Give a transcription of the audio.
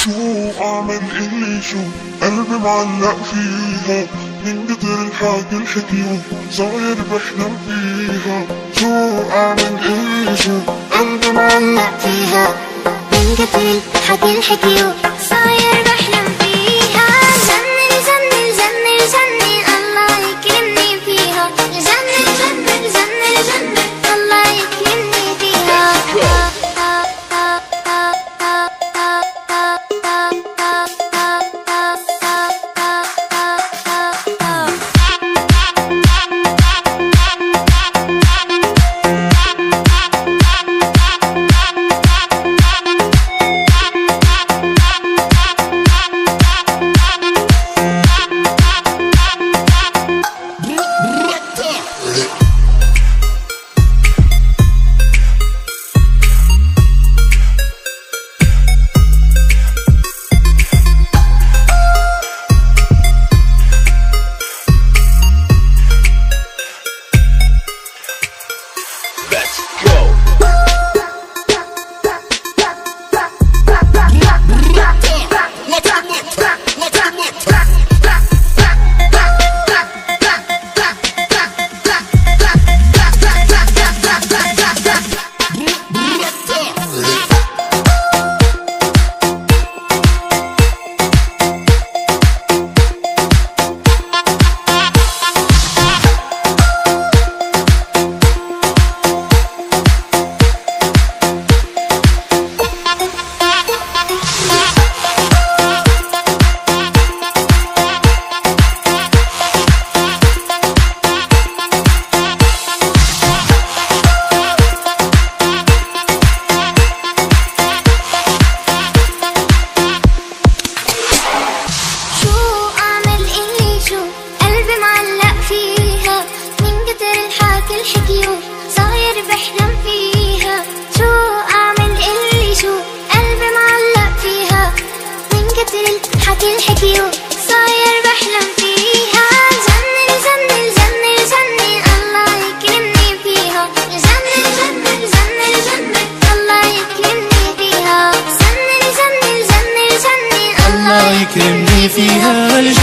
شو اعمل اللي شو قلبي معلق فيها من كتر الحكي الحكيو صاير بحلم فيها. شو اعمل اللي شو قلبي معلق فيها من كتر الحكي الحكيو صاير بحلم فيها. جنن جنن جنن جنن الله يكرمني فيها. جنن جنن جنن جنن الله يكرمني فيها. الله يكرمني فيها.